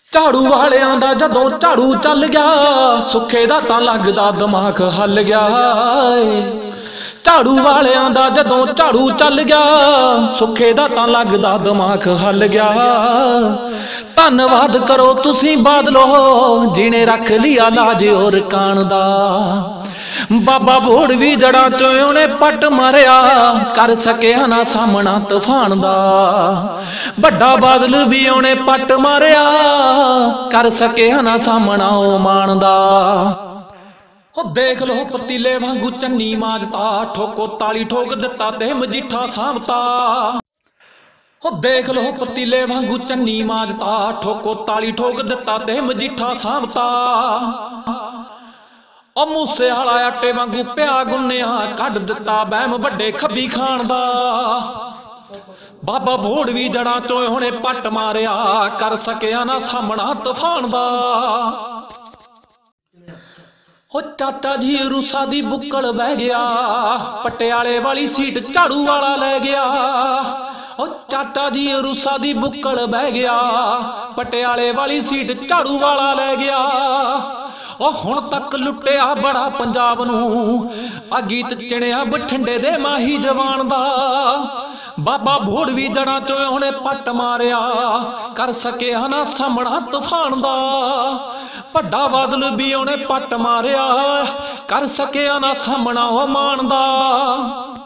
झाड़ू वालियां दा जदों झाड़ू चल गया, सुखे दा तां लगदा दिमाग हल गया। झाड़ू वालियां दा जदों झाड़ू चल गया, सुखे दा तां लगदा दिमाग हल गया। धन्नवाद करो तुसीं बादलो, जिने रख लिया लाज और कान दा। बाबा बोड़ भी जड़ा चों ओने पट मारिया, कर सकिया ना सामना तूफान दा। बड़ा बादल भी ओने पट मारिया, कर सकिया ना सामना ओ मान दा। देख लो पतीले वांगू चन्नी माजता, ठोको ताली ठोक दिता ते मजीठा सामता। देख लो पतीले वांगू चन्नी माजता, ठोको ताली ठोक दिता ते मजीठा सामता। मूसे वाला आटे वांगू प्या गुन्निया, कढ़ दिता बैम बड़े खब्बी खान दा। बाबा बोड़ भी जड़ा चों ओने पट मारिया, कर सकिया ना सामना तूफान दा। चाचा जी रूसा दी बुक्कड़ बह गया, पटियाले वाली सीट झाड़ू वाला ले गया। चाचा जी रूसा दी बुक्कड़ बह गया, पटियाले वाली सीट झाड़ू वाला ले गया। हुण तक लुटिया बड़ा पंजाब नूं, आ गीत चिणिया बठिंडे दे माही जवान दा। बाबा बोड़ भी जड़ा चों ओने पट मारिया, कर सकिया ना सामना तूफान दा। बड़ा बादल भी ओने पट मारिया, कर सकिया ना सामना ओ मान दा।